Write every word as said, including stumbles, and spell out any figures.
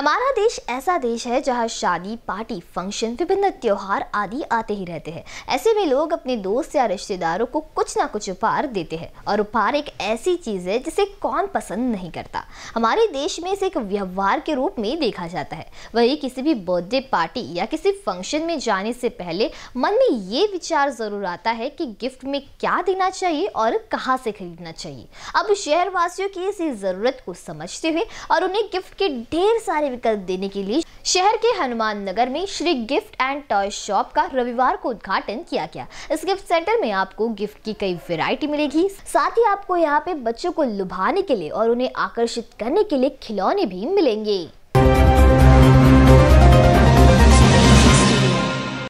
हमारा देश ऐसा देश है जहां शादी, पार्टी, फंक्शन, विभिन्न त्योहार आदि आते ही रहते हैं। ऐसे में लोग अपने दोस्त या रिश्तेदारों को कुछ ना कुछ उपहार देते हैं और उपहार एक ऐसी चीज है जिसे कौन पसंद नहीं करता। हमारे देश में इसे एक व्यवहार के रूप में देखा जाता है। वही किसी भी बर्थडे पार्टी या किसी फंक्शन में जाने से पहले मन में ये विचार जरूर आता है कि गिफ्ट में क्या देना चाहिए और कहाँ से खरीदना चाहिए। अब शहरवासियों की इसी जरूरत को समझते हुए और उन्हें गिफ्ट के ढेर सारे विकल्प देने के लिए शहर के हनुमान नगर में Shri gift and toy shop का रविवार को उद्घाटन किया गया। इस गिफ्ट सेंटर में आपको गिफ्ट की कई वैरायटी मिलेगी, साथ ही आपको यहाँ पे बच्चों को लुभाने के लिए और उन्हें आकर्षित करने के लिए खिलौने भी मिलेंगे।